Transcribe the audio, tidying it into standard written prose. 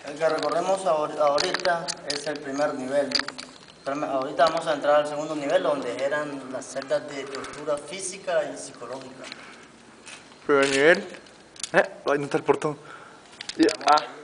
El que recorremos ahorita es el primer nivel. Ahorita vamos a entrar al segundo nivel, donde eran las celdas de tortura física y psicológica. Primer nivel. Ay, no está el portón.